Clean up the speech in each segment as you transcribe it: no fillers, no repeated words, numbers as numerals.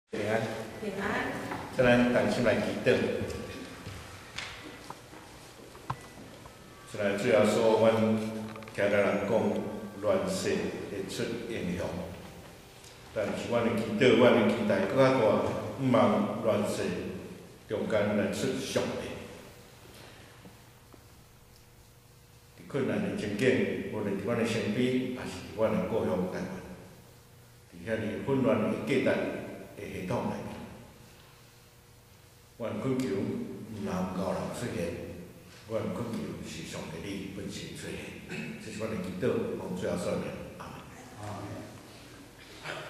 平安， 平安。 咱同心来祈祷。咱最后说，阮听到人讲乱世会出英雄，但是阮的祈祷，阮的期待搁较大，毋望乱世中间来出上帝。伫困难的情景，无论伫阮的身边，还是伫阮的故乡台湾，伫遐尼混乱的价值的系统内面，阮恳求毋通高人出现。阮恳求是上帝你本身出现，这是阮的祈祷，讲最后说明。阿门。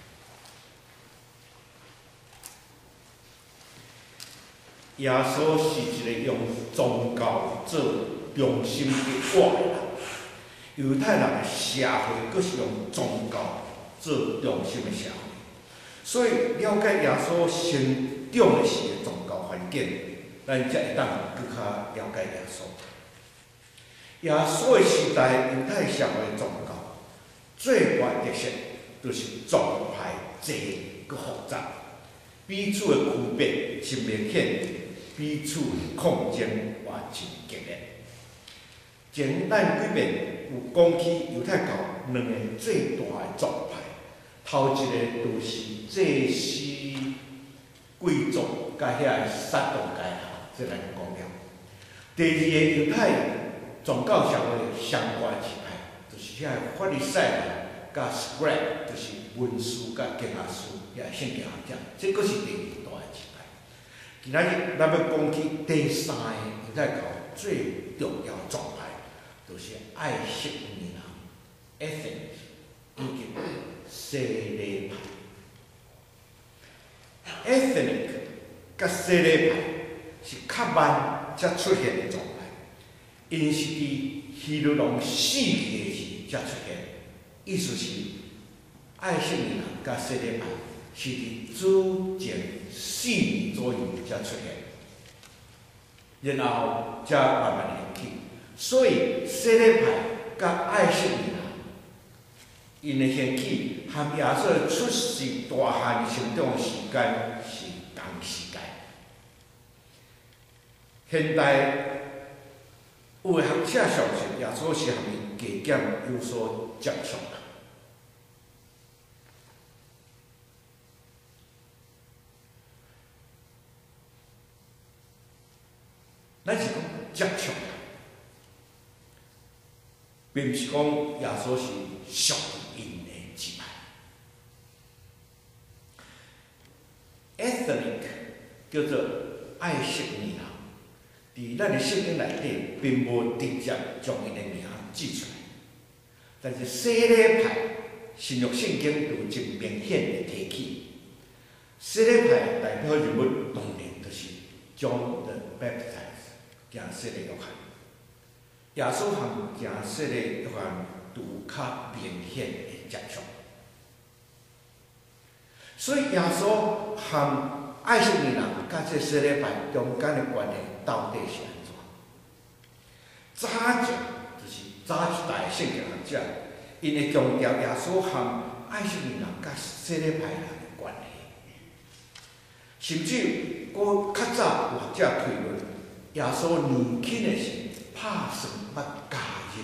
耶稣是一个用宗教做中心的我的人，犹太人的社会，佫是用宗教做中心的社会，所以了解耶稣成长的时的宗教环境。咱才会当更较了解耶稣。耶稣的时代，犹太社会的宗教最大特色就是宗派济佮复杂，彼此的区别真明显，彼此的抗争也真激烈。前咱几遍有讲起犹太教两个最大的宗派，头一个就是祭司贵族甲遐个撒都该人。这来讲了。第二个犹太宗教社会相关支派，就是遐法利赛人甲 scribe， 就是文士甲经学师，遐圣经学者，这佫是第二大的支派。今仔日咱要讲起第三个犹太教最重要的宗派，就是爱色尼人 （ethnic） 以及西里派 （ethnic） 甲西里派。是较慢才出现的状态，因是伫希律王死去时才出现。意思是，爱色尼人甲西里派是伫主前4年左右才出现，然后才慢慢兴起。所以西里派甲爱色尼人因的兴起，和耶稣出世大汉成长的时间是同时间。现代有个学者相信耶稣是和伊加减有所接触啦。咱是讲接触，并毋是讲耶稣是属因的支派。ethnic 叫做爱色尼人。伫咱的圣经内底，并无直接将伊的名指出来，但是西里派新约圣经有真明显的提起。西里派代表人物当然就是 John the Baptist， 行洗礼约翰。耶稣和行洗礼约翰有较明显的接触，所以耶稣和爱色尼人甲这西里派中间的关系。到底是安怎？早前就是早一代圣经学者，因会强调耶稣和爱色尼人甲西里派人的关系，甚至佫较早有学者推论，耶稣年轻的时拍算捌加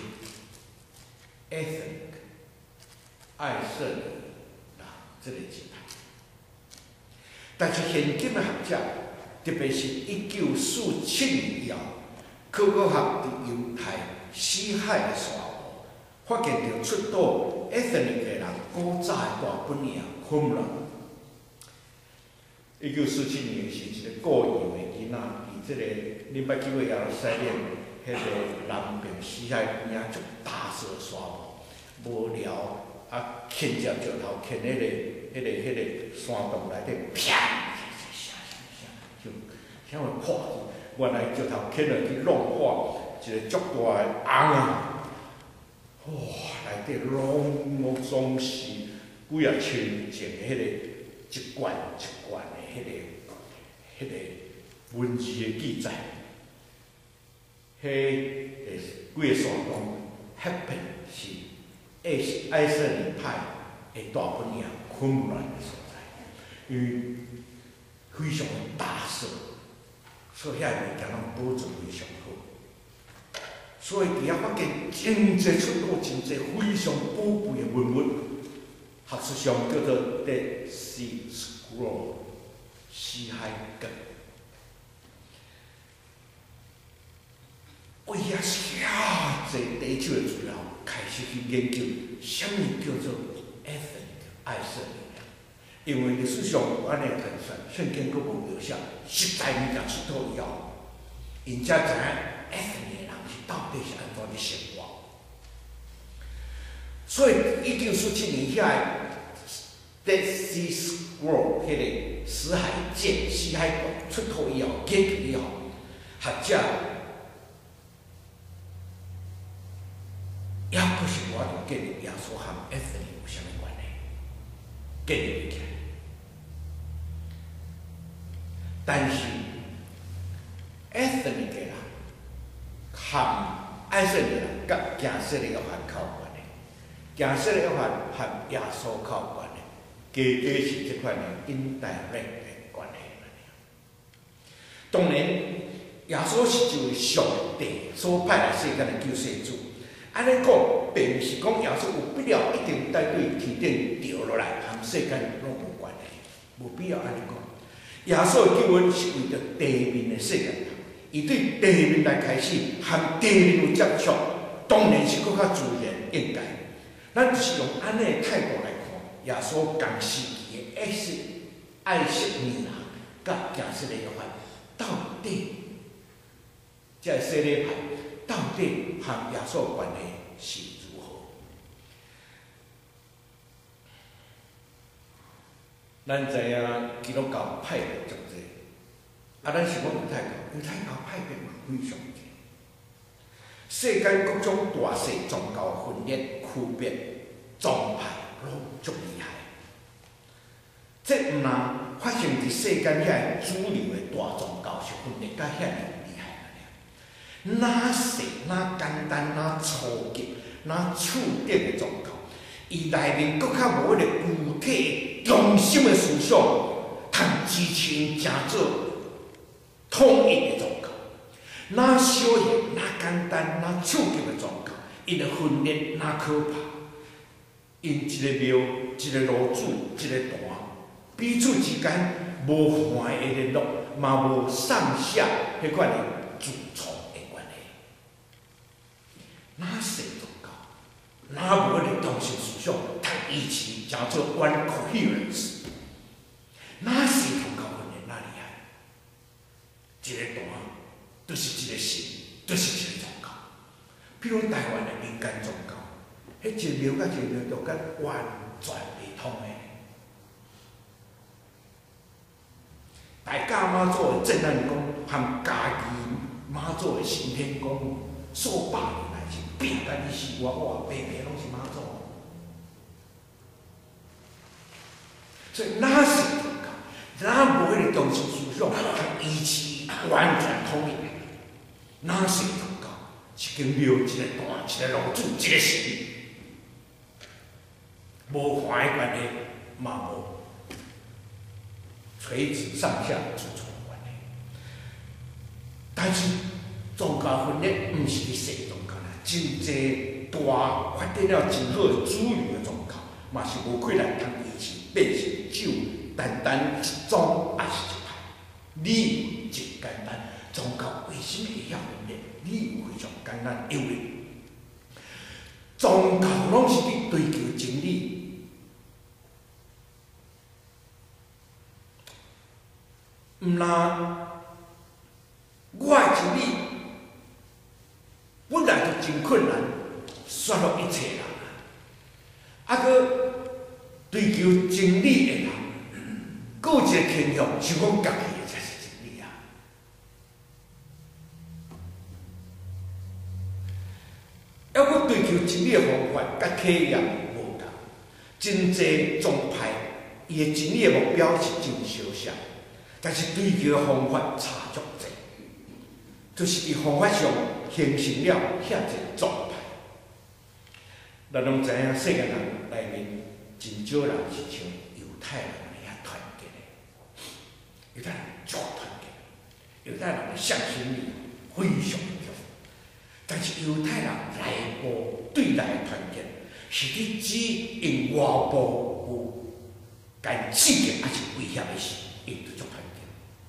入 ethnic 爱色尼人这个支派，但是现今的学者。特别是1947年以后，考古学伫犹太死海的沙漠，发现到出土 ethnic 的人古早的大本营昆仑。1947年是一个故意的囡仔，伫这个恁捌去过耶路撒冷迄个南边死海边啊，足大座沙漠，无聊啊，牵只石头牵迄个山洞内底，啪！啥会破去？原来石头牵落去融化，一个足大的红啊！哇，内底拢总是几啊千件的迄个一罐一罐的迄个文字的记载。迄个几个山洞happen 是爱色尼派的大本营昆仑的所在。 因为非常的大色，所以遐物件拢保存非常好。所以伫遐发现真侪出土真侪非常宝贵的文物，学术上叫做 Dead Scroll 死海卷。为遐遐侪第一手的资料，开始去研究什么叫做 ethnic 爱色尼人，因为历史上安尼传说，圣经佫无描写实在物件出土以后，因才知影 ethnic 人是到底是安怎咧生活。所以1947年遐个 Dead Sea Scroll 迄个死海卷、死海卷出土以后，研究以后，学者也可是我就建立耶稣和 ethnic 有啥物关系？建立起来，但是 ethnic 嘅人和爱色尼人甲行色列约翰较有关系，行色列约翰和耶稣较有关系，加是即款的 indirect 的关系。当然，耶稣是一位上帝所派来世间的救世主。安尼讲，并毋是讲耶稣有必要一定带对天顶掉落来，和世间拢无关系，无必要安尼讲。耶稣的救恩是为着地面的世界人，伊对地面来开始，和地面有接触，当然是更较自然应该。咱就是用安尼的态度来看，耶稣同时期的爱色尼人甲行色列约翰，到底即个洗礼派到底和耶稣关系是如何？咱知影基督教派别足济，咱是讲犹太教，犹太教派别嘛非常济。世间各种大小宗教分裂区别宗派拢足厉害。这毋但发生伫世间遐主流的大宗教是分裂甲遐尔。哪细、哪简单、哪粗级、哪触点的宗教，伊内面搁较无迄个具体中心的思想，通支持因成做统一的宗教。哪小型、哪简单、哪触级的宗教，因的分裂哪可怕？因一个庙、一个炉主、一个坛，彼此之间无欢的联络，嘛无上下迄款的自创。哪细宗教，哪无迄个中心思想，通一起叫做 one coherence。哪细宗教分裂哪厉害？一个坛就是一个神，就是一个宗教。比如台湾的民间宗教，迄一个庙甲一个庙中间完全袂通的。大甲妈祖的镇安宫和家己妈祖的行天宫，数百年来是拼甲你死我，平平拢是妈祖。所以哪是宗教，哪无迄个中心思想，一起完全统一。哪是宗教，一间庙、一个坛、一个炉主、一个神，无欢的关系，嘛无垂直上下自从关系。但是宗教分裂毋是伫细宗教啦，真济大发展了真好的主流的宗教，嘛是无可能通一起变成就单单一种还是一派。理由真简单，宗教为什么会晓分裂？理由非常简单，因为宗教拢是伫追求真理。毋然，我的真理本来就真困难，说服一切人。搁追求真理的人，佫有一个倾向，想讲家己的才是真理啊。要搁追求真理的方法，甲体验无同。真济宗派，伊的真理的目标是真相像。但是追求的方法差足济，就是伫方法上形成了遐济宗派。咱拢知影，世界人内面真少人是像犹太人遐团结的。 犹太人足团结，犹太人的向心力非常强。但是犹太人内部对内团结，是你只因外部有该刺激还是威胁的时，因就足团结。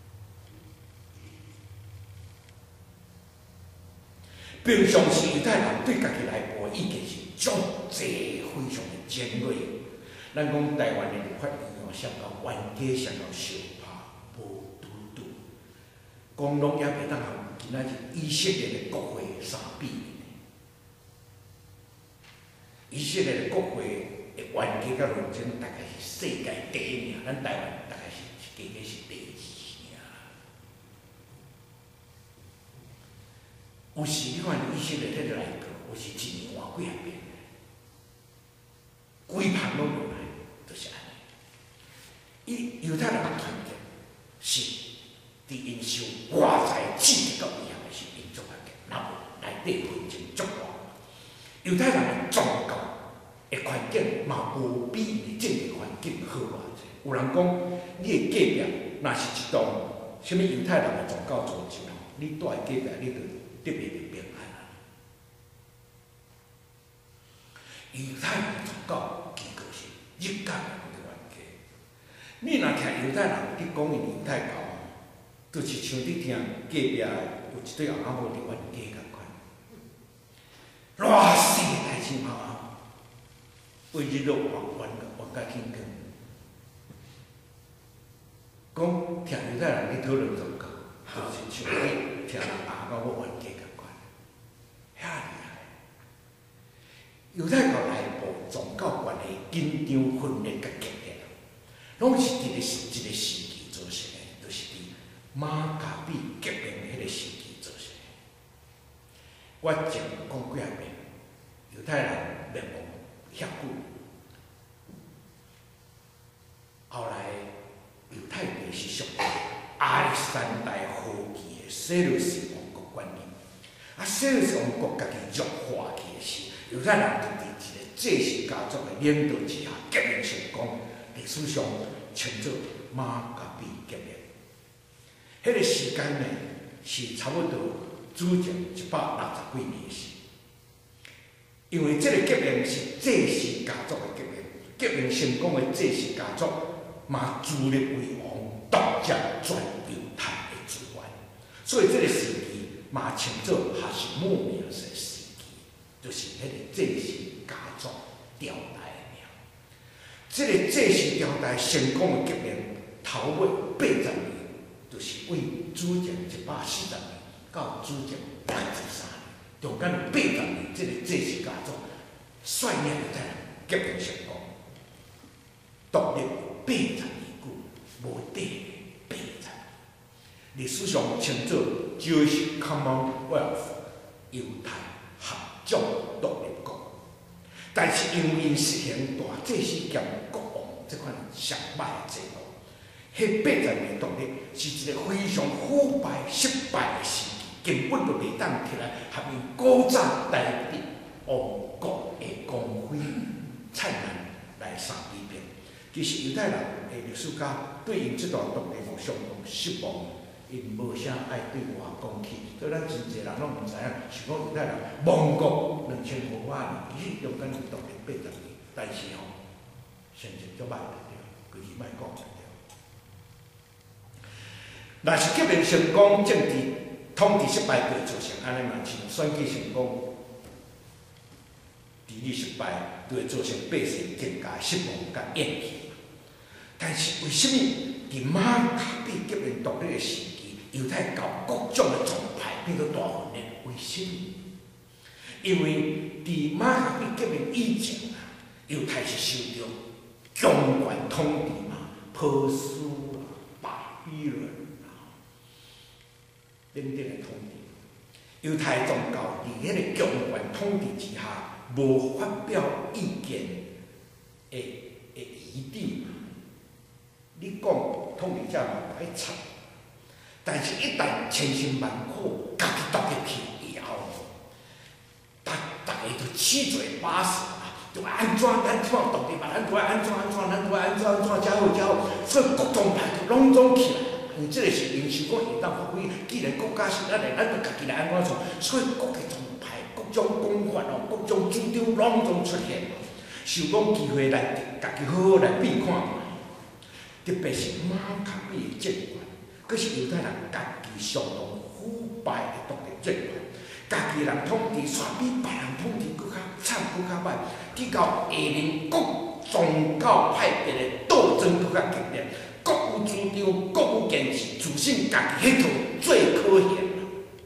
平常时犹太人对家己内部的意见是足侪，非常的尖锐。咱讲台湾的立法院哦，上到冤家，上到相拍，无拄拄，讲拢也袂当互今仔日以色列的国会相比拟。以色列的国会的冤家甲论争，大概是世界第一名，咱台湾大概是加加是第二名。有时你看以色列迄个内阁，有时一年换几啊遍，规盘拢落来，就是安尼。犹太人的团结是伫因受外在刺激到威胁的时，因做团结，若无内底纷争足大。犹太人的宗教的环境嘛，无比你政治环境好偌济。有人讲，你的隔壁若是一栋什么犹太人的宗教组织，你住的隔壁，你就特别的平安啊。犹太人的宗教其实是日间的冤家。你若听犹太人伫讲因犹太教，就是像你听隔壁有一对翁仔某伫冤家共款。偌细个代志嘛，为日落冤甲紧讲。讲听犹太人咧讨论宗教，就是像你听人翁仔某冤家共款，遐厉害。犹太教内部宗教关系紧张、分裂甲激烈，拢是一个时期造成的，就是伫马加比革命迄个时期造成的。我前讲几啊遍，犹太人灭亡遐久，后来犹太地是属于亚历山大后期的西律士王国管理。西律士王国家己弱化去的时，犹太人就伫一个祭司家族的领导之下革命成功，历史上称作马加比革命。迄个时间呢，是差不多主前160几年的事。因为这个革命是祭司家族的革命，革命成功的祭司家族嘛自立为王，独占全犹太的资源，所以这个时期嘛称作哈什莫米尔时期，就是迄个祭司家族朝代的名。这个祭司朝代成功的革命，头尾80年，就是为主前140年到主前63年。中间有80年，这个祭司家族率领犹太人革命成功，独立80年久，无短的80年。历史上称作 Jewish Commonwealth 犹太合众独立国。但是因为因实行大祭司兼国王这款上歹的制度，迄80年独立是一个非常腐败失败的时期。根本就袂当起来，合因古早台北王国的光辉灿烂来相比拼。其实犹太人的历史家对因这段独立相当失望，因无啥爱对外讲起。所以咱真侪人拢毋知影，是讲犹太人亡国2500年，其实中间是独立80年，但是吼，成绩足歹的对，就是莫讲对。若是革命成功，政治统治失败就会造成安尼嘛，像选举成功，治理失败就会造成百姓更加失望甲厌弃。但是为什么伫马加比革命独立的时期，犹太教各种的宗派变做大分裂？为什么？因为伫马加比革命以前啊，犹太是受到强权统治嘛，波斯啊、巴比伦。等等的统治，犹太宗教伫迄个强权统治之下，无发表意见的余地嘛。你讲统治者嘛爱插，但是一旦千辛万苦家己独立去以后，大家就七嘴八舌嘛，就安怎独立嘛，咱就安怎，咱就安怎才好才好，所以各宗派就拢总起来。 因为这个是因想讲会当发挥，既然国家是咱的，咱就家己来安怎做，所以国家宗派各种讲法哦，各种主张拢总出现。想讲机会来，家己好好来比看卖。特别是马卡比的政权，佫是犹太人家己相当腐败的独立政权，家己人统治煞比别人统治佫较惨佫较歹，直到下令各宗教派别的斗争佫较激烈，各有主张，各有坚持，自信家己迄套最可嫌啦。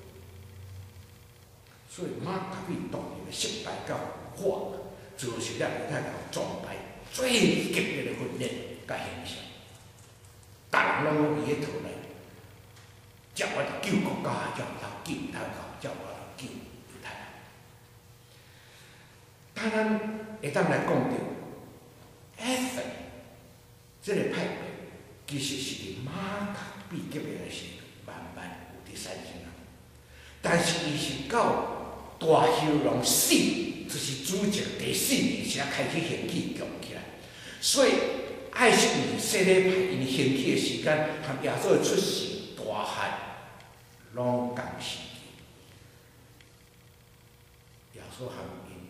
所以马卡比独立的失败甲化，造成了犹太人宗派最激烈的分裂甲形象。大人拢用伊迄套来，叫我来救国家，叫我来救犹太人，叫我来救犹太人。当然会当来讲到 F 这个派别，其实是伫马卡比革命的时慢慢有伫产生啊。但是伊是到大修龙死，就是主角第4年才开始兴起强起来，所以。爱惜尼洗礼派因兴起的时间，和耶稣的出世大汉拢同时期。耶稣和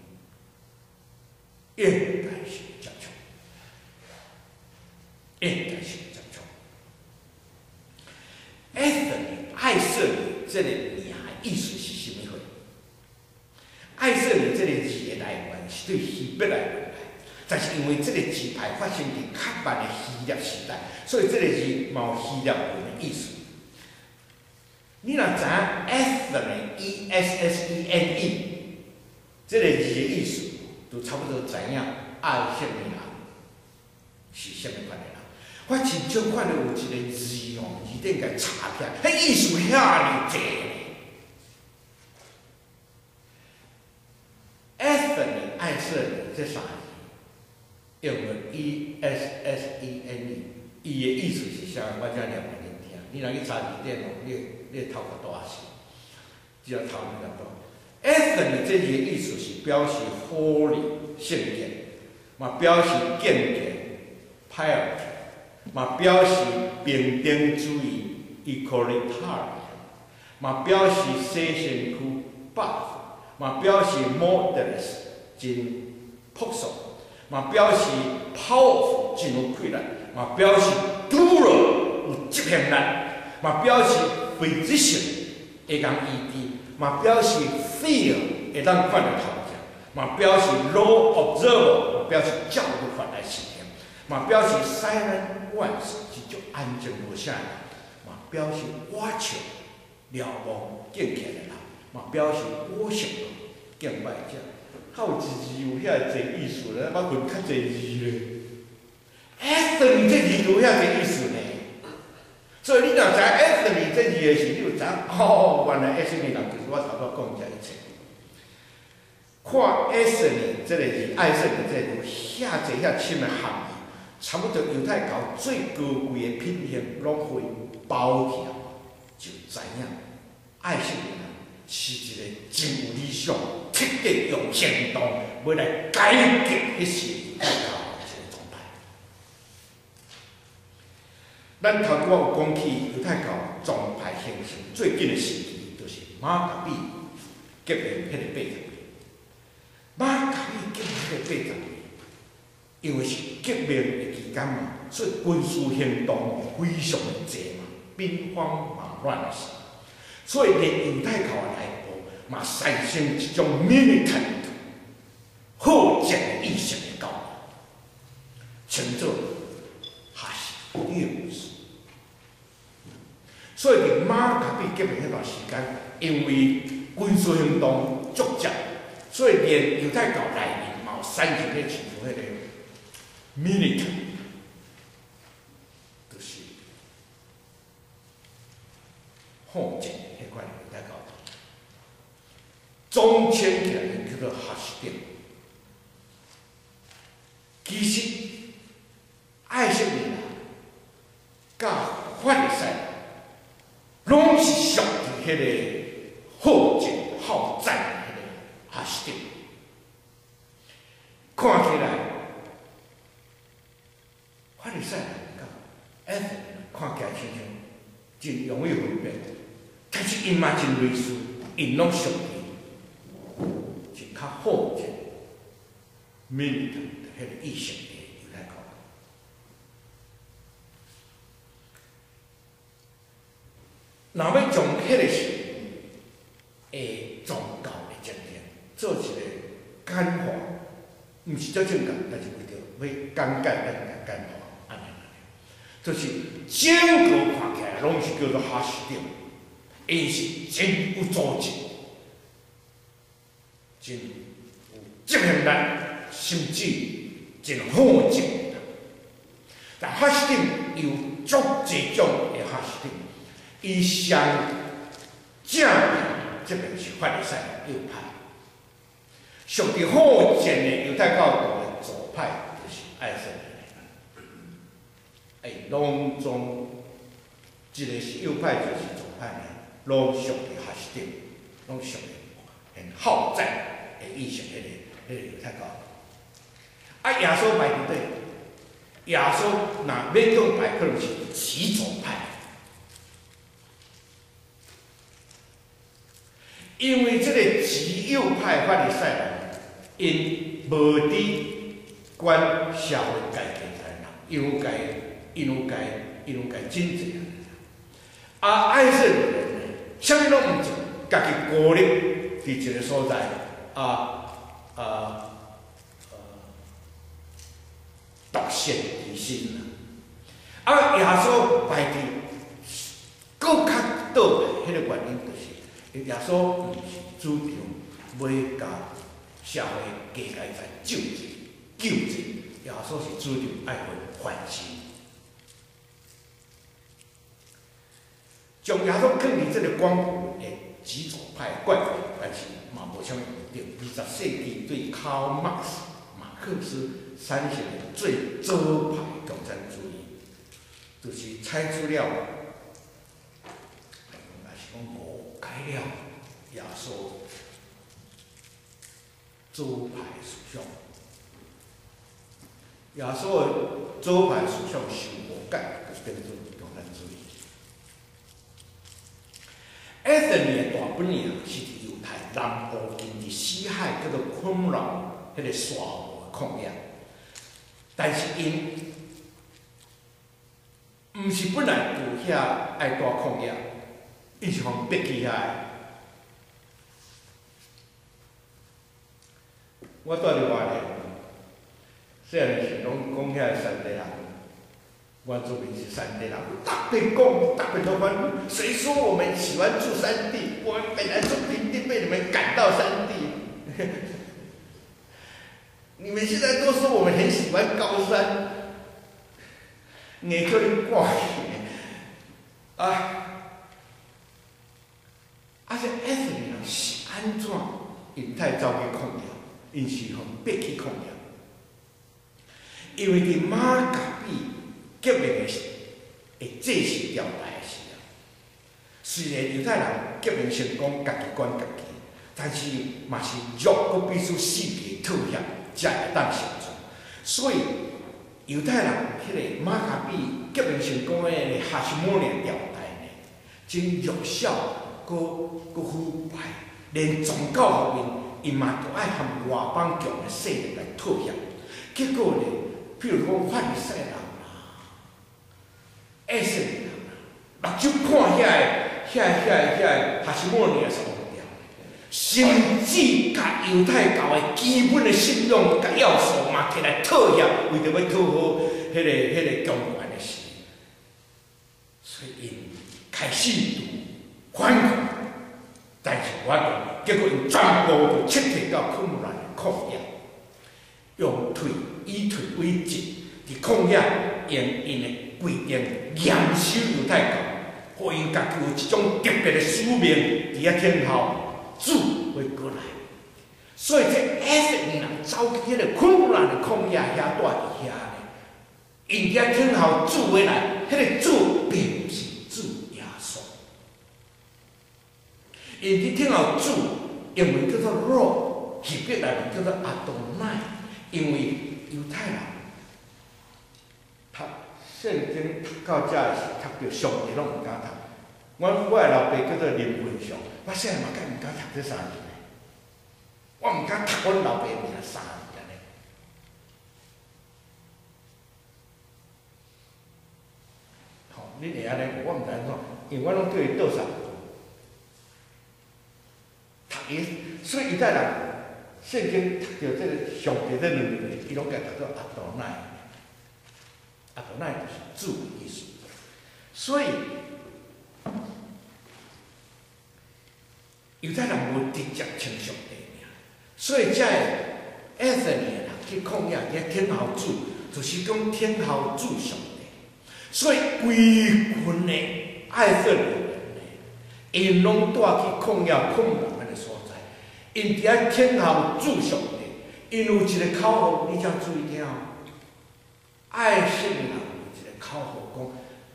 因应该是接触，应该是接触。爱色尼这个名的意思是甚么货？爱色尼这个字的来源是对希伯来文。但是因为这个字牌发生伫较晚的希腊时代，所以这个字冇希腊文的意思。你若知影 Ethne， 这个字的意思，就差不多知影爱什么人是什么款的人。我真少看到有一个字哦，字顶甲插起来，迄意思遐尔济呢。Ethne 爱色尼这三个。用个 ESSENE， 伊的意思是啥？我才念互恁听。你若去查字典哦，你头壳大死，只要头壳大。Ethne 这字的意思是表示 holy 圣洁，嘛表示健全 piety， 嘛表示平等主义 equalitarian， 嘛表示洗身躯 buff， 嘛表示 modest 真朴素。嘛表示 powerful 真有气力，嘛表示 durable 有执行力，嘛表示非执行会当医治，嘛表示 fear 会当看到头前，嘛表示 law observer 嘛表示教律法来实行，嘛表示 silent ones 是足安静无声的，嘛表示 watcher 瞭望敬虔的人，嘛表示 worship 敬拜者。还有一字有遐侪意思咧，我分较侪字咧。Ethne 这字有遐侪意思呢，所以你若知 Ethne 这字的时，你就知哦，原来 Ethne 人就是我头拄讲遮一切。看 Ethne 这个字，爱色尼这个字，遐侪遐深的含义，差不多犹太教最高贵的品行，拢会包起来，就知影爱色尼人是一个真有理想。积极用行动，要来改革迄时犹太教这个状态。咱头拄仔有讲起犹太教宗派形成最紧的时期，就是马卡比革命迄个80年。马卡比革命迄个80年，因为是革命的期间嘛，所以军事行动非常的济嘛，兵荒马乱的时，所以连犹太教的内嘛产生一种 militant 好战的意识的教育，称作 hostilities。所以伫马卡比革命迄段时间，因为军事行动足接，所以连犹太教内面嘛有产生咧像迄个 militant， 就是好战迄款犹太教。总称起来叫做哈斯丁。其实爱色尼人甲法利赛人，拢是属于迄个好战好战的迄个哈斯丁。看起来，法利赛人甲爱色尼人看起来亲像真容易分辨。但是因嘛真类似，因拢属于是较好者民族迄个意识的犹太教。若要从迄个是宗教的精神做一个简化，毋是做正确，但是为着要简化，安尼，就是整个看起来拢是叫做哈斯丁，因是真有组织，真有责任力，甚至真好政。但哈斯丁有足侪种的哈斯丁，伊上正这边是法利赛右派。属于好战的犹太教徒的左派就是爱色人，拢总一个是右派，就是左派呢，拢属于哈斯丁，拢属于很好战的意识迄个犹太教。啊，耶稣排伫对，耶稣若勉强排可能是极左派，因为这个极右派法利赛人。因无伫管社会改革才人，因有改真济啊！爱色人呢，啥物拢毋做，家己孤立伫一个所在独善其身啊！耶稣排伫更较倒来，迄个原因就是耶稣毋是主张要甲社会加改在救济，耶稣是主张爱还心，将耶稣放伫这个光复的极左派怪，但是嘛无啥物用对。20世纪对马克思产生的最左派共产主义，就是采取了，也是讲误解了耶稣。左派思想，耶稣的左派思想受误解，就变做共产主义。埃森的大本营是伫犹太南部近伫死海叫做昆姆兰迄个沙漠的旷野，但是因毋是本来住遐爱住旷野，伊是互逼去遐的。我住伫外地，虽然是拢讲遐山地人，原住民是山地人，特别都反对。谁说我们喜欢住山地？我们本来住平地，被你们赶到山地。你们现在都说我们很喜欢高山，你可能怪且埃塞人是安怎因太走去旷野？因是互逼去旷野，因为伫马甲比革命的制式调台的时候，虽然犹太人革命成功，家己管家己，但是嘛是肉阁必须世界妥协，才会当生存。所以犹太人迄个马甲比革命成功的哈什莫尼调台呢，真弱小，阁腐败，连宗教方面。伊嘛着爱和外邦强的势力来妥协，结果呢，譬如讲法利赛人啦、埃塞人啦，目睭看遐哈什莫尼的上调，甚至甲犹太教的基本的信仰甲要素嘛起来妥协，为着要讨好迄个强权的事，所以因开始反抗。但是我讲，结果因全部就撤退到昆姆兰的旷野，以退为进，伫旷野用因的规定严守犹太教，互因家己有一种特别的使命，伫遐天后主会过来。所以这埃塞人走去迄个昆姆兰的旷野遐住伫遐呢，因遐天后主会来，迄个主并不是主。因伫听候主，英文叫做 Lord， 希伯来文叫做阿多奈。因为犹太人读圣经读到遮的时，读到上帝拢毋敢读， 我的老爸叫做林文祥，我细汉嘛敢毋敢读这三字呢？我毋敢读阮老爸名三字呢。吼，你会安尼，我毋知安怎，因为我拢叫伊倒三字。读伊，所以犹太人圣经读到这个上帝这两个，伊拢甲读做阿多乃。阿多乃就是主的意思。所以犹太人无直接称上帝名，所以才会埃塞尼人去抗议遐天后主，就是讲天后主上帝。所以规群的埃塞尼人呢，因拢带去抗议控人安尼所在。因伫遐天后主上帝，因有一个口号，你才注意听哦。埃塞尼人有一个口号讲，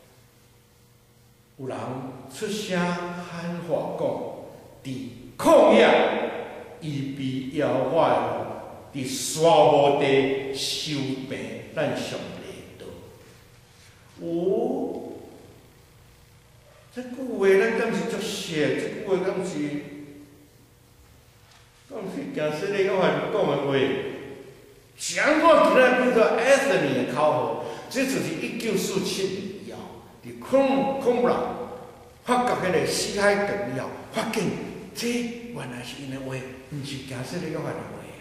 有人出声喊话讲。伫旷野伊被摇坏了，伫沙漠地受病，咱上帝道。这句话咱敢是足熟？这句话敢是行使咧约翰讲的话？是安怎今仔叫做埃塞尼的口号？这就是1947年以后，伫孔布朗发觉迄个死海断以后，发现。这原来是因的话，毋是行使咧约翰的话啊！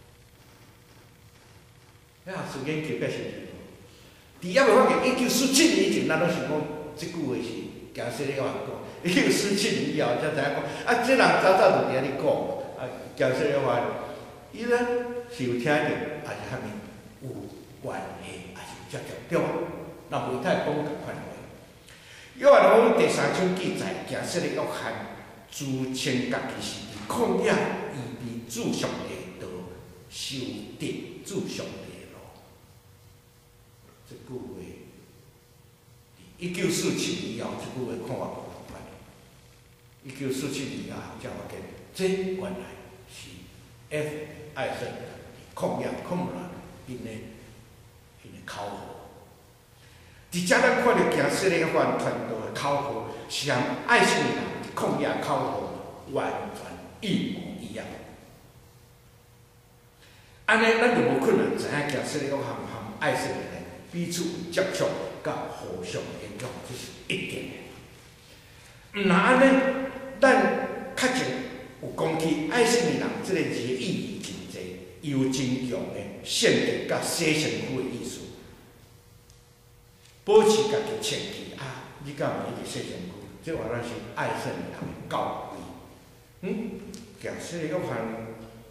啊，时间结结是伫还未发现1947年以前，咱拢是讲即句话是行使咧约翰讲。1947年以后才知影讲，啊，这人早早就伫遐咧讲，啊，行使咧约翰，伊呢是有听着，还是虾米有关系，还是直接对吧？那袂太讲共款话。约翰福音第3章记载，行使咧约翰。自称家己是伫旷野，预备主上帝道，修定主上帝路。这句话，1947年以后，这句话看法无同款。1947年以后才发现，这原来是艾森旷野孔布兰因的口号。伫遮咱看到行使咧约翰传道的口号，是和艾森人。旷野口号完全一模一样，安尼咱就无可能知影行使咧约翰和爱色的彼此有接触，甲互相影响，这是一定的。毋若安尼，咱较前有讲起爱色的人这个字的意义真济，伊有真强的圣洁甲洗身躯的意思，保持家己清气啊！你敢有一个洗身躯？这原来是爱圣人的教诲。行使咧约翰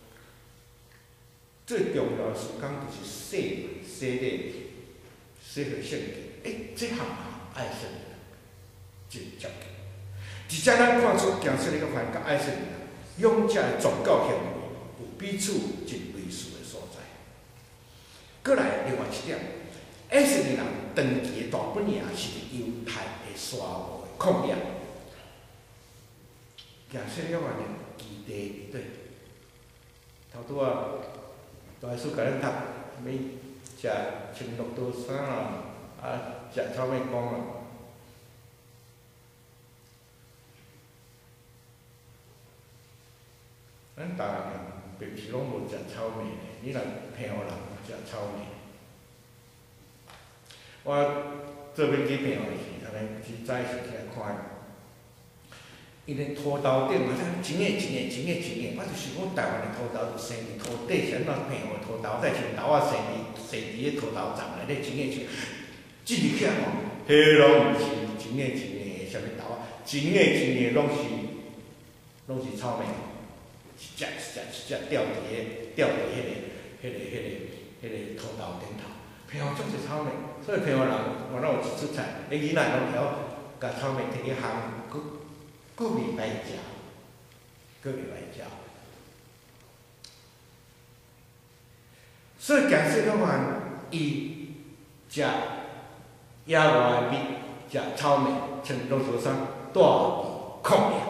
最重要的事工就是洗礼，洗互圣洁。这项爱圣人真接近。伫遮咱看出行使咧约翰甲爱圣人两者的宗教行为有彼此真类似的所在。过来另外一点，爱圣人长期的大本营是犹太的沙漠。旷野，行使咧约翰的基地对，头拄啊，大师甲咱读，要食穿骆驼衫啦，啊，食草莓干啦。咱台湾人平时拢无食草莓的，你若平湖人食草莓。我做飞机平湖时，安尼真早时起来看，因个土豆顶好像真诶，我就是讲台湾的土豆就生伫土底，是安怎平湖土豆，再像豆仔生伫个土豆站内底，真诶，煮起来吼，迄拢毋是真诶，啥物豆仔，真诶拢是草莓，一只吊伫迄个土豆顶头。平湖种是草莓，所以平湖人原来有一出菜，恁囡仔拢晓甲草莓摕去烘，佫袂歹食，所以假使讲话，伊食野外的蜜，食草莓，穿骆驼衫，住伫旷野。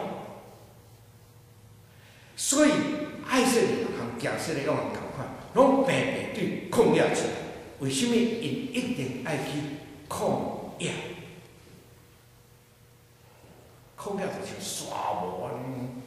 所以爱色的人和假使的约翰同款，拢平平对旷野出来。为什么因一定爱去旷野？ 恐吓就像沙漠安。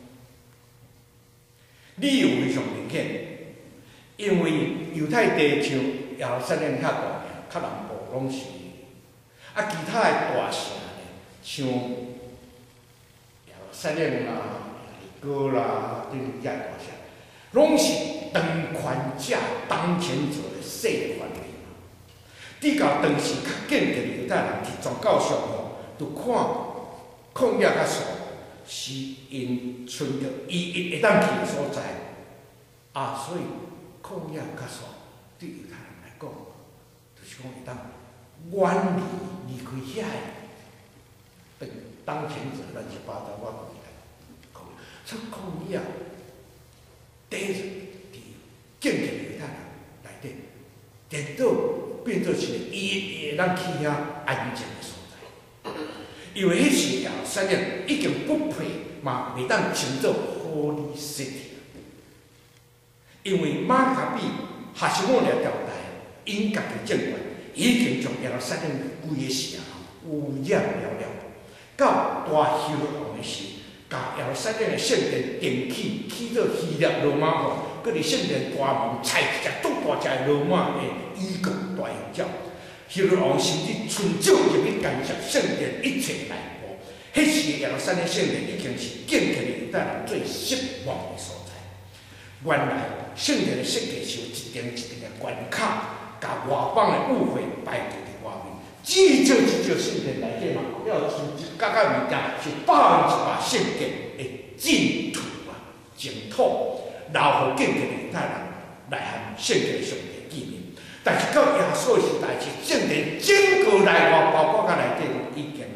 理由非常明显，因为犹太地像耶路撒冷较大，较南部拢是，啊，其他的大城呢，像耶路撒冷啦、哥啦，这些大城，拢是当权者、当权者的势范围。比较当时较坚决的犹太人伫宗教上吼，就看抗压较爽，是因寻着伊会当去的所在。啊，所以抗压较爽，对犹太人来讲，就是讲会当远离开遐个当权者乱七八糟，我讲出抗压，第一伫坚决的犹太人内底，颠倒变做是伊会当去遐安全的所在，因为迄时耶路撒冷已经不配嘛，袂当称作Holy City。因为马卡比哈西莫勒朝代，因家己政权已经将耶路撒冷规个城污染了了。到大希律王的时，甲耶路撒冷的圣殿定起做希腊罗马化，搁伫圣殿大门踩一只足大只的罗马的衣冠大羊角。希律王甚至伸手入去干涉圣殿一切内部。迄时耶路撒冷圣殿已经是建起的犹太人最失望的所在。原来圣殿的设计是有一层一层的关卡，甲外邦的误会排除伫外面。至少圣殿内底嘛，要有甲物件是100%圣殿的净土啊，净土，留互建起的犹太人来和圣殿上帝见面。但是到耶稣的时代，是圣殿整个内外，包括甲内底已经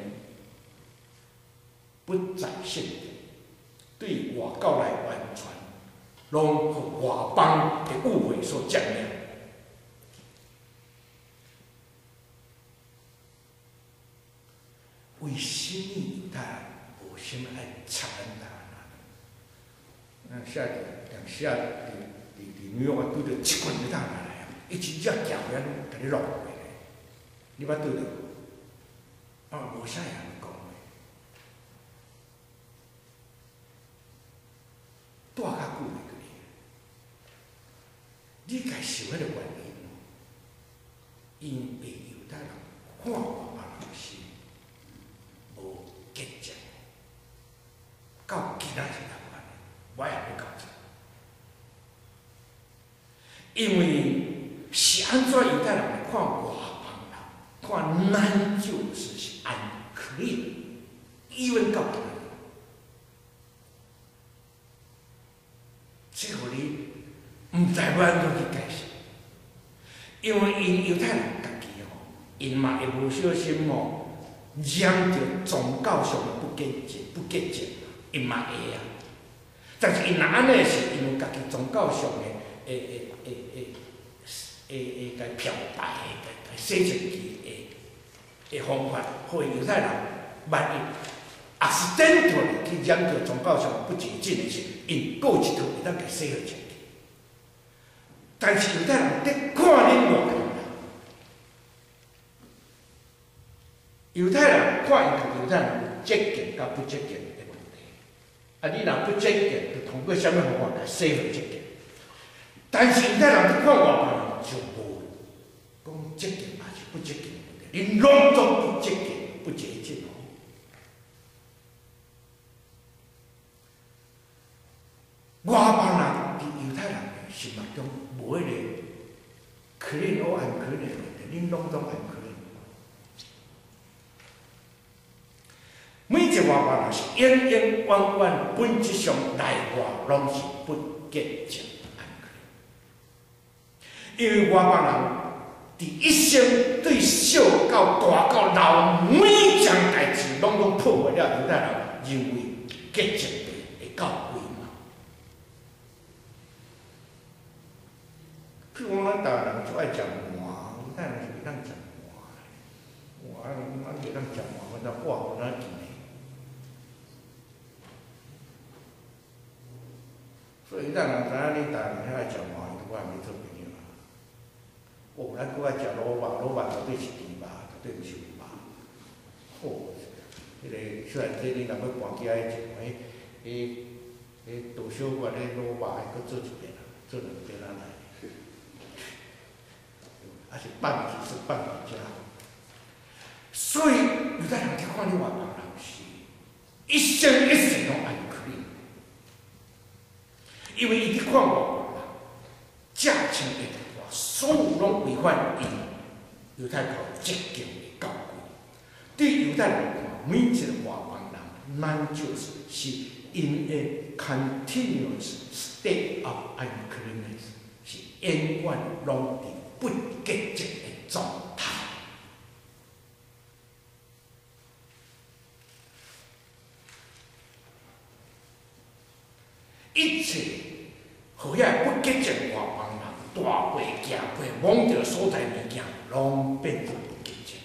不在圣殿，对外教来完全。拢互外邦的误会所占领。为什么犹太人无什么爱插咱台湾人？下伫纽约拄着7群犹太人来啊，一直只条件甲你弄过来，你捌拄着？啊，无啥人讲话，住较久的。你家想迄个原因，因为犹太人看外邦人是无洁净，到其他是台湾的，我也不搞错。因为是安怎犹太人来看外邦人，看咱就是unclean，even 到台湾，这互你。唔知要安怎去解释，因为因犹太人家己吼，因嘛会无小心吼，染着宗教上的不洁净，因嘛会啊。但是因若安尼是因为家己宗教上的甲漂白甲洗净机的方法，互犹太人万一accidentally去染着宗教上不洁净的时，因过一套会当甲洗好净。但是犹太人在看恁外国人，犹太人看因犹太人有洁净甲不洁净的问题。啊，你若不洁净，就通过什么方法来洗好洁净？但是犹太人在看外国人就无讲洁净还是不洁净的问题，恁拢总不洁净、不洁净哦。外邦人伫犹太人的心目中。无迄个clean or unclean的问题，恁拢总unclean。每一个外邦人是永永远远本质上内外拢是不洁净unclean。因为外邦人伫一生对小到大到老每件代志，拢破坏了犹太人认为洁净的教规。譬如讲，咱台湾人就爱食糜，犹太人是袂当食糜，咱袂当食糜，阮则化咱见的。所以咱人知影恁台湾人遐爱食糜，我也袂做朋友啦。哦，咱搁爱食卤肉，卤肉绝对是猪肉，绝对毋是牛肉。哦， 虽然这你若要搬起来，杜小月迄卤肉搁做一遍啊，做两遍仔来。还是放弃是放弃真好。所以犹太人去看你外邦人是一生一世拢爱去你，因为伊去看外邦人，正清的话，所有拢违反伊犹太教极强的教规。对犹太人看，每一个外邦人，咱就是in a continuous state of uncleanness， 是永远拢伫不洁净的状态。一切互遐不洁净外邦人大背行背摸着所在物件，拢变作不洁净。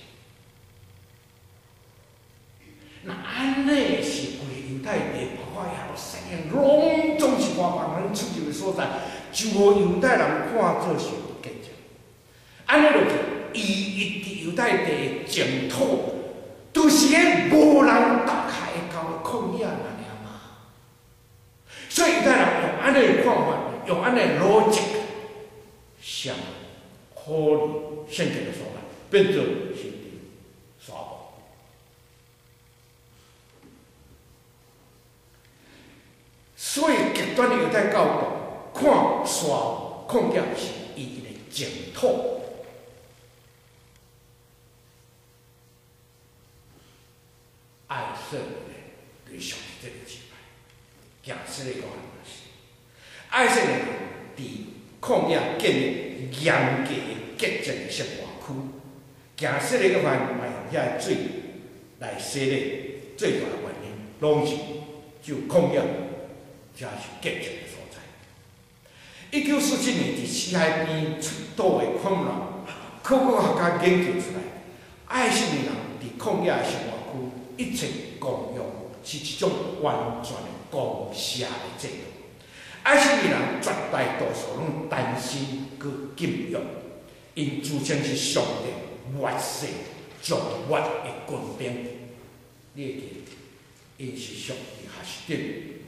那安尼是规犹太地包括遐生意，拢总是外邦人出入的所在，就互犹太人看做是不洁净。安尼落去，伊伫犹太地的净土，都是个无人打开的高旷野啦。所以犹太人用安尼的看法，用安尼的逻辑，向合理圣洁的所在，变做是伫沙漠。所以极端的犹太教徒看沙漠、看见是伊的净土，爱色的对上帝的祭拜。行色列个是，爱色列人伫旷野建立严格洁净的生活区，行色列个番卖用遐水来洗礼，最大的原因拢是就旷野，才是洁净的所在。1947年伫死海边出土的矿物，考古学家研究出来，爱色列人伫旷野的生活区一切共用是一种完全的公社的制度。爱色列人绝大多数拢担心佮禁欲，因自称是上帝越世将越的军兵。你会记，因是上帝下士丁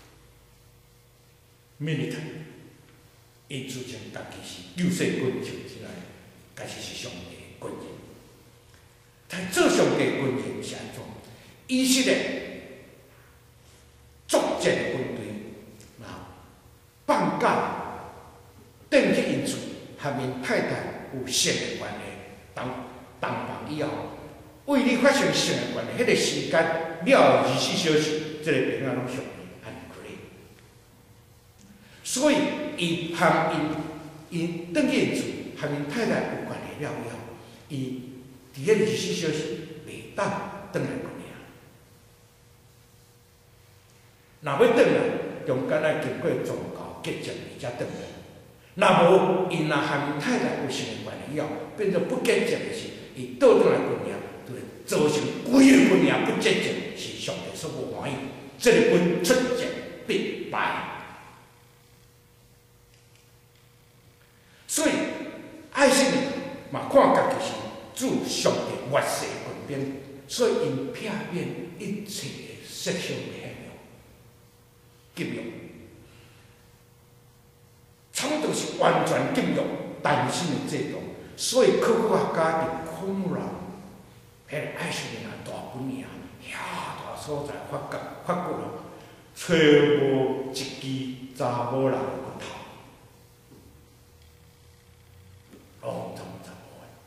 military， 因自称家己是救世军，像即个，家己是上帝的军人。但做上帝的军人是安怎？以色列作战的军队，放假登去因厝，和因太太有性的关系，同房以后，为你发生性的关系，迄个时间了24小时，这个平安拢上帝安排。所以，伊和因登去因厝，和因太太有关系了以后，伊伫迄24小时袂当转来关系。若要转来，中间要经过宗教洁净，而才转来。若无，伊若和因太太有性的关系以后，变做不洁净的时，伊倒转来军营，就会造成规个军营不洁净，是上帝所无欢喜。这个军出战必败。所以，爱色列嘛看家己是主上帝越世军兵，所以因避免一切的色相的现象。禁欲，差不多是完全禁欲、担心的制度。所以考古学家伫考古人，迄个爱色列人大本营，遐大所在发掘了，找无一支查某人的骨头，拢总查无的。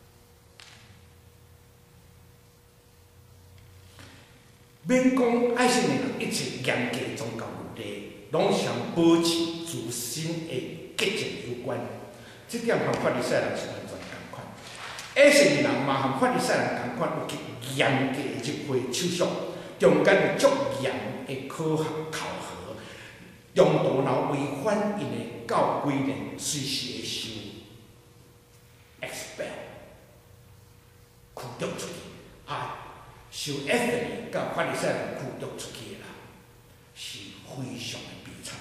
免讲爱色列人一切严格的宗教。拢想保持自身的洁净有关，这点和法利赛人是完全同款。以色列人嘛和法利赛人同款，有去严格的入会手续，中间有足严的考核，中途若违反因的教规呢，随时会受 expel 驱逐出去，受以色列甲法利赛人驱逐出去的人，是非常的悲惨。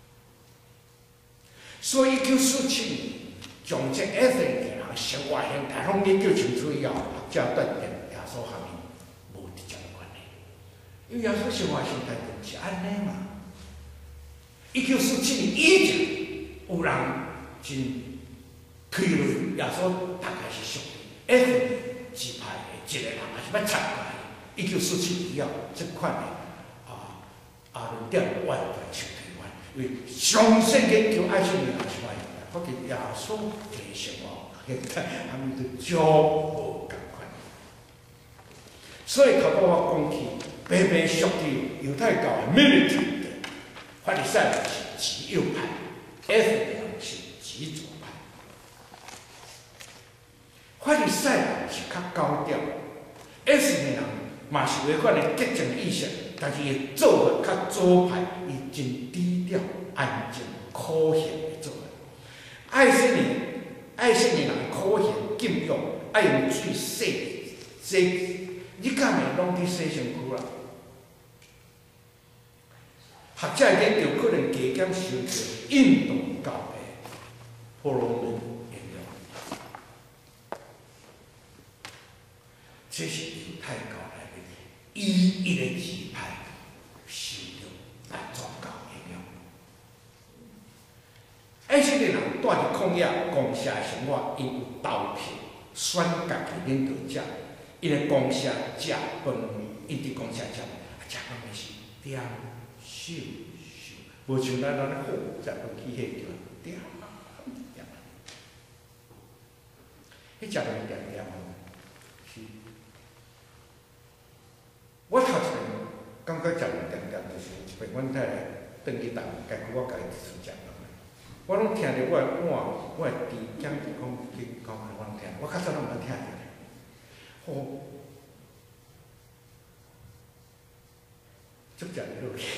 所以1947年，将这以色列人生活形态拢研究清楚以后，才断定耶稣和伊无直接的关系。 因为耶稣生活形态就是安尼嘛。1947年以前，有人真推论耶稣大概是属于 F 支派的一个人，也是要参加。1947年以后，这款的论点我就来抽台湾，因为详细研究爱情的也是我的，发觉耶稣的生活形态，他们都足无共款。所以头拄我讲起，白白属于犹太教的 militant 的，法利赛人是极右派 ，F 人是极左派。法利赛人是较高调 ，S 的人嘛是有款的激情意识，但是伊做法较左派，伊真低调、安静、可行的做法。爱心的人可行、敬仰，爱用水洗。你敢会拢去洗身躯啦？学者研究可能加减受到印度教的婆罗门影响，这是犹太教内面一个支派受到南宗教影响。爱心的人住伫旷野公社生活，因有投票选家己领导者。因个公社食饭，因伫公社食饭的是点手，无像咱好食饭去迄叫点。迄食饭点，是。我头一阵感觉食饭点，就是被阮太太转去台湾，家己我家己出食饭。我拢听着我的弟讲讲我听，我较早拢毋捌听着。足食落去，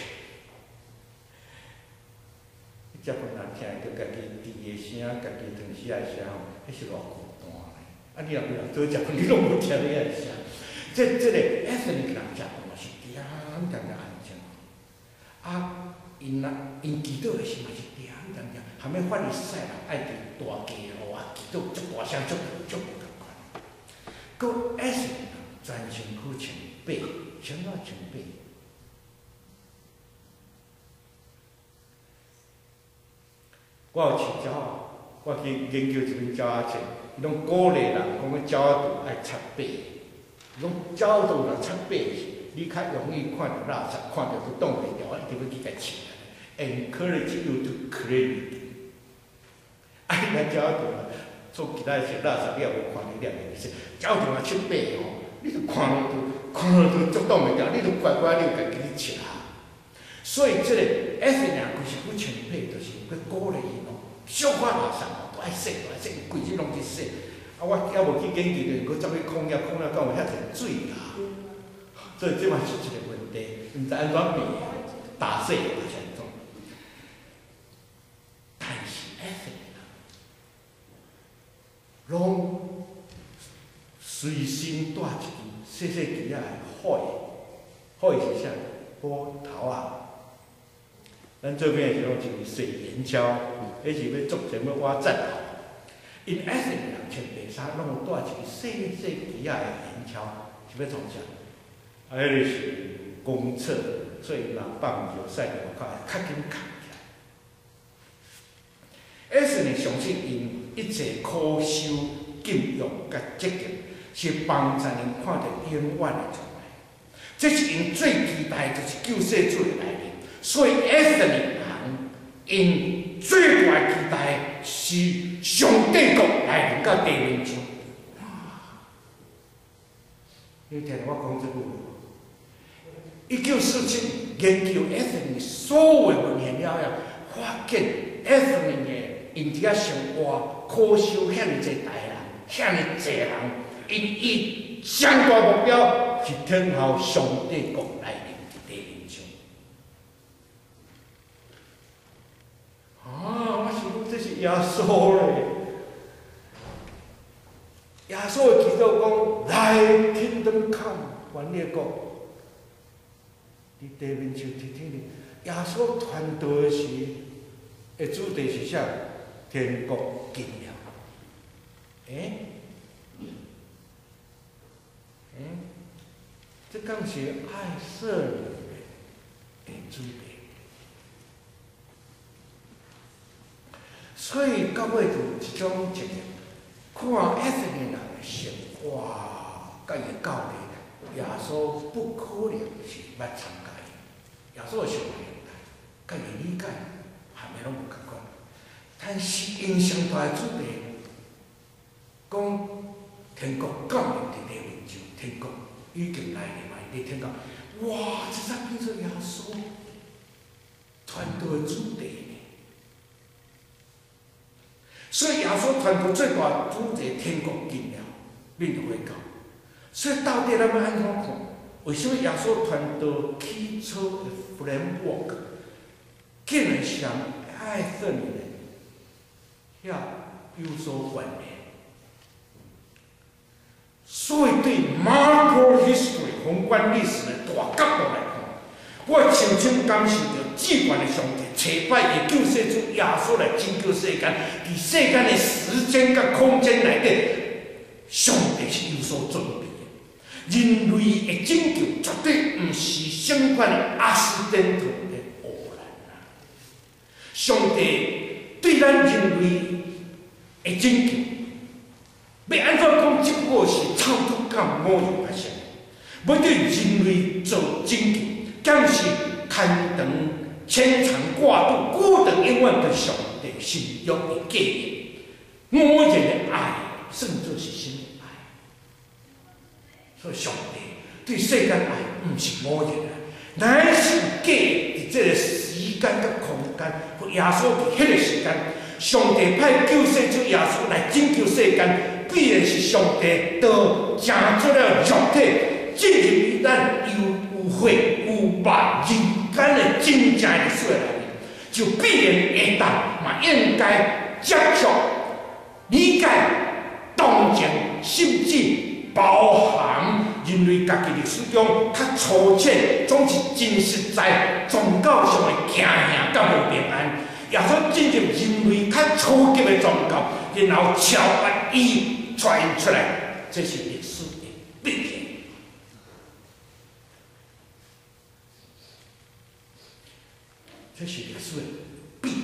食饭人听着家己猪的声，家己糖丝的声吼，迄是偌孤单的。你若做食饭，你拢无听到遐个声。这个 ethnic 人食饭嘛是点安静。因祈祷的时嘛是点，含要法利赛人爱伫大家路祈祷，足大声足无共款。个 S 全身躯穿白，穿哪穿白？我有饲鸟仔，我去研究一本鸟仔册，伊拢鼓励人讲个鸟仔肚爱擦白，拢鸟仔肚若擦白，你较容易看到垃圾，看到都挡袂牢，一定要去甲饲。Encourage you to clean it。咱鸟仔肚做其他些垃圾，你也无看到了袂使。鸟仔肚若擦白吼。你就看落都足挡袂牢，你就乖乖你家己去吃啊。所以这个 S 人就是不穿配，就是要鼓励伊咯。小可垃圾哦，都爱洗，规日拢去洗。我也无去研究着，佮走去空了，敢有遐侪水啦？所以这嘛是一个问题，毋知安怎变，打洗还是安怎？但是 S 人拢。随身带一支细支仔海是啥？波头啊！咱这边是拢一支细圆锹，迄是要做什么挖战壕。因 S 人穿白衫，拢有带一支细支仔的圆锹，是要创啥？迄个是公厕，所以若放尿屎外口会较紧扛起来。S 人相信因一切苦修、敬仰甲积极。是帮助人看到永远的将来，这是因最期待，就是救世主的来临。所以 S 人因最大的期待是上帝国来临到地面上。你听到我讲这句？1947研究 S 人所有文献了后，发现 S 人的因伫遐生活、苦修，遐尼侪大人，遐尼侪人。因伊上大目标是天后上帝国来临伫地面上。我想讲这是耶稣咧，耶稣的祈祷讲：“Thy kingdom come， 愿你的国伫地面上伫天里。”耶稣传道的时，的主题是啥？天国近了。 这更是爱色人的主题。所以到尾就一种情形，看以色列人的生哇，甲伊教理，耶稣不可能是捌参加的。耶稣的上面，甲伊理解，还没拢无共款。但是因上大的主题，讲天国降临伫地面上，天国已经来临嘛，伫天国，哇！这才变做耶稣传道的主题呢。所以耶稣传道最大主题，天国近了，恁就会到。所以到底咱要安怎看？为什么耶稣传道起初的 framework， 竟然是让爱色列人有所关联？所以对 macro history 宏观历史的大角度来看，我深深感受到至高的上帝差派伊救世主耶稣来拯救世间，伫世间的时间甲空间内底，上帝是有所准备的。人类的拯救绝对毋是相关的accidental的偶然啊！上帝对咱人类的拯救。要安怎讲？只不过是操作甲偶然发生，要对人类做拯救，敢是牵长牵肠挂肚、孤等永远对上帝心中的计划。偶然的爱，甚至是神的爱。所以上帝对世间爱，毋是偶然的，乃是计伫这个时间甲空间，和耶稣伫迄个时间，上帝派救世主耶稣来拯救世间。必然是上帝道成出了肉体，进入于咱有血有肉人间的真正的历史内面，就必然会当嘛应该接受、理解、同情，甚至包含人类家己历史中较粗浅，总是真实在宗教上的惊吓甲无平安。耶稣进入人类较初级的宗教，然后超越伊。传出来，这是历史的必然。这是历史的必然。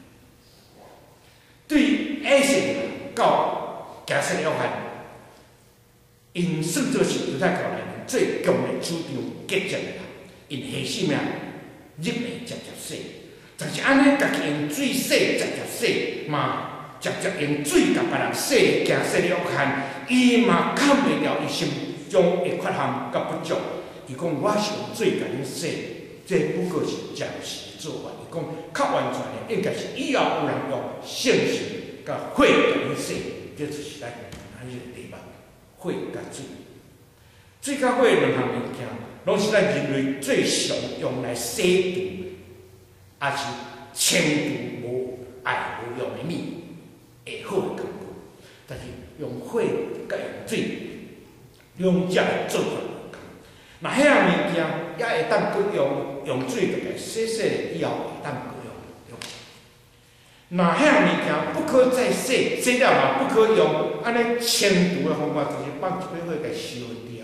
对以色列人到加色约翰，因算作是犹太教内面最强的主张结集的人，因下生命入来直接洗，但是安尼家己用水洗直接洗嘛。直接用水甲别人洗，行洗了汗，伊嘛砍袂了伊心中的缺陷甲不足。伊讲我是用水甲恁洗，这不过是暂时做法。伊讲较完全的，应该是以后有人用圣水甲火甲恁洗，这就是咱咱迄个题目，火甲水。水甲火两项物件，拢是咱人类最常用来洗除，也是清除无爱无用的物。会好的工具，但是用火甲用水两者的做法唔同。那遐样物件也会当搁用水甲洗洗以后会当搁用。那遐样物件不可再洗，洗了嘛不可用，安尼清除的方法就是放一杯火甲烧掉。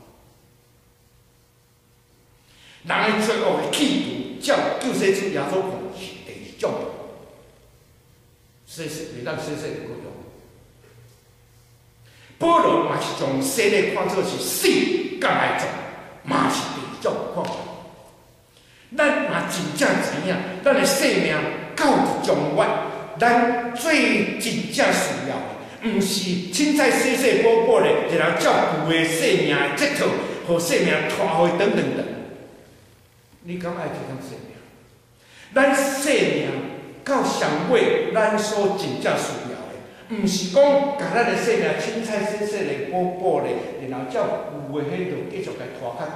人的罪恶的企图，照救世主耶稣看是第二种。洗洗，袂当洗洗就够用。保罗嘛是将洗礼看作是死甲来做，嘛是第二种看法。咱若真正知影，咱的生命到底将来，咱最真正需要的，毋是凊彩洗洗补补的，然后照旧的生命的这套，互生命拖回等等等。你敢爱这种生命？咱生命。到上尾，咱所真正需要的，毋是讲甲咱的生命凊彩洗洗的、补补的，然后照有的迄度继续来拖较长。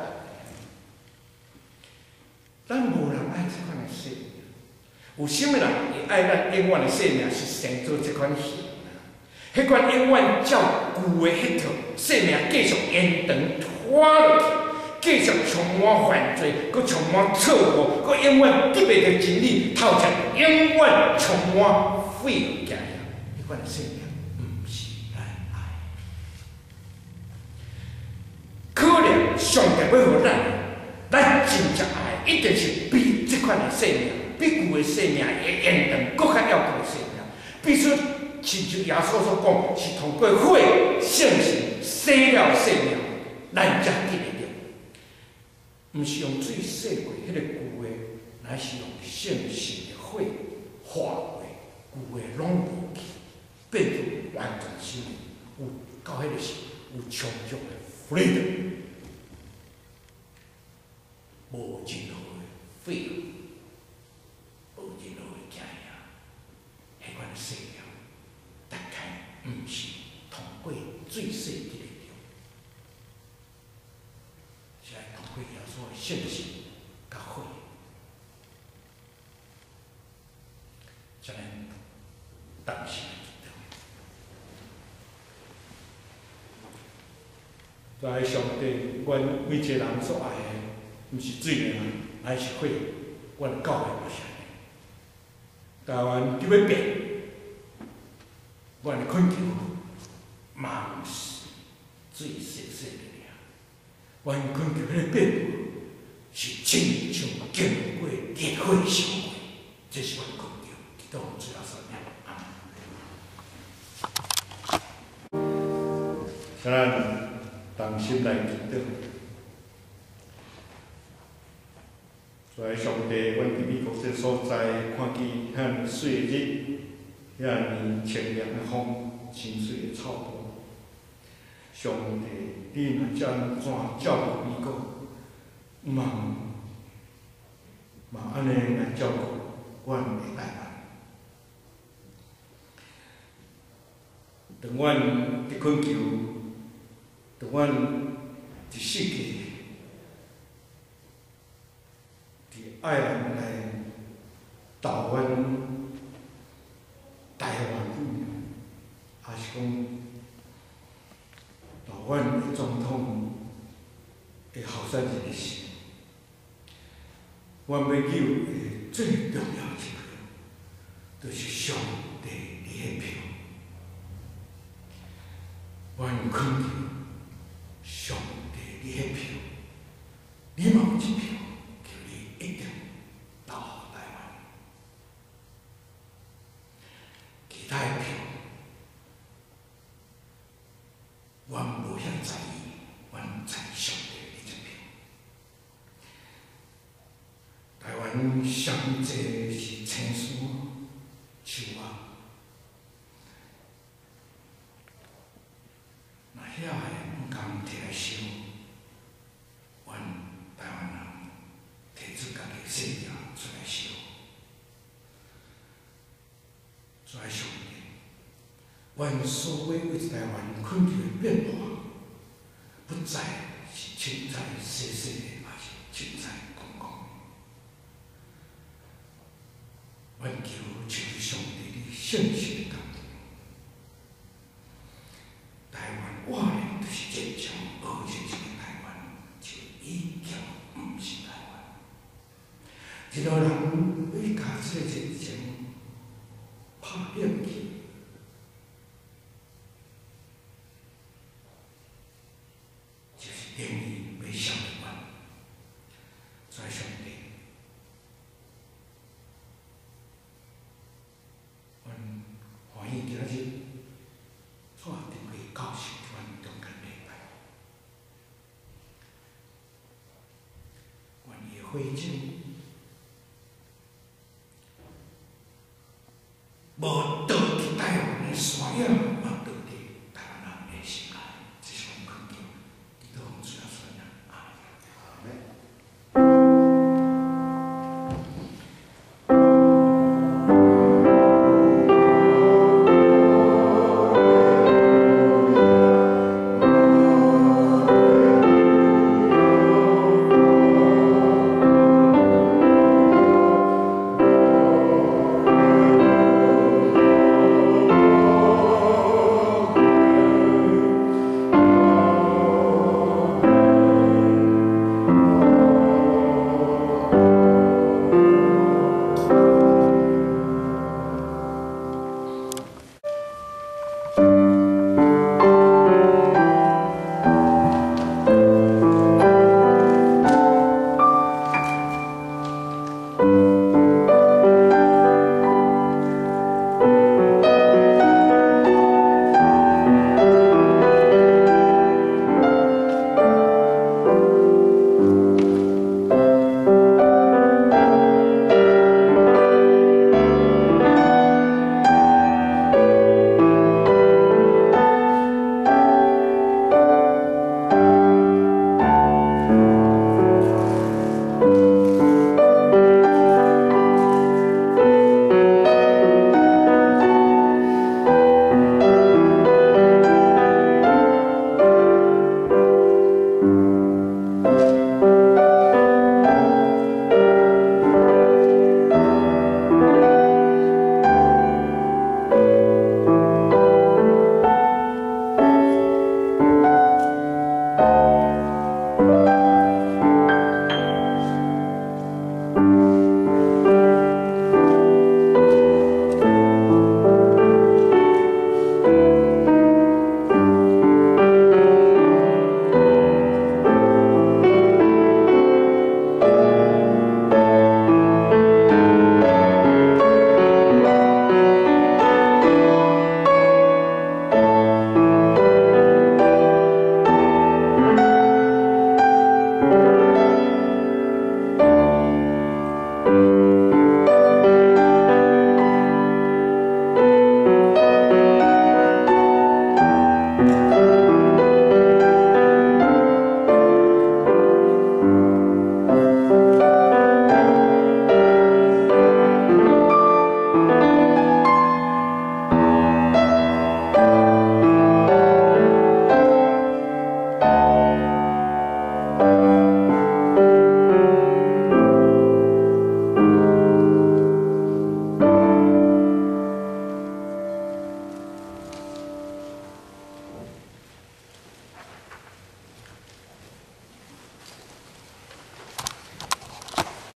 咱无人爱这款的生命，有啥物人会爱咱永远的生命是生做这款形啊？迄款永远照旧的迄套生命继续延长拖落去。继续充满犯罪，佮充满错误，佮永远得袂到真理，头前永远充满废物件样。迄款生命毋是咱爱。可能上帝要互咱真正爱，一定是比即款的生命，比旧的生命会延长，搁较要紧的生命。必须亲像耶稣所讲，是通过血圣神洗了生命，咱才得得着。毋是用水洗过迄个旧的，乃是用圣神的血化过旧的拢无去，变做完全新的。有到迄个时，有充足的 freedom。 无任何的费用，无任何的惊吓，迄款生命，大概毋是通过水洗得着，是爱通过耶稣的圣神甲血，才能当时得到。在上帝，阮每一个人所爱的。 毋是水尔，乃是血。阮教会嘛是安尼。台湾伫要变，阮的困求嘛毋是水洗洗的尔。阮困求迄个变化是亲像经过热血烧过，这是阮困求，伫倒最后说了。请咱同心来祈祷。 在上帝，阮伫美国这所在，看见遐水的日，遐尼清凉的风，清水的草坡。上帝，你若遮安怎照顾美国，嘛安尼来照顾阮的台湾。当阮伫困求，当阮一世纪。 爱人来投阮台湾，还是讲投阮的总统的候选人时，阮要求的最重要一票，就是上帝的票。阮恳求上帝的票，你嘛有一票。 一定投台湾，其他的票，阮无遐在意，阮在上帝的一票。台湾上济是青山、树啊，那遐个毋甘摕来烧，阮台湾人。 提出家己生命出来烧，出来上帝，阮所谓为台湾困求的变化，不再是凊彩细细的，也是凊彩公公。阮求上帝的圣神的感动，台湾活的就是坚强，而且这个台湾，就已经毋是台湾。 一路人为甲这个战争拍冷去，就是等于要消灭阮。在上帝，阮欢喜今仔日带定去教授阮中间礼拜，阮的会众。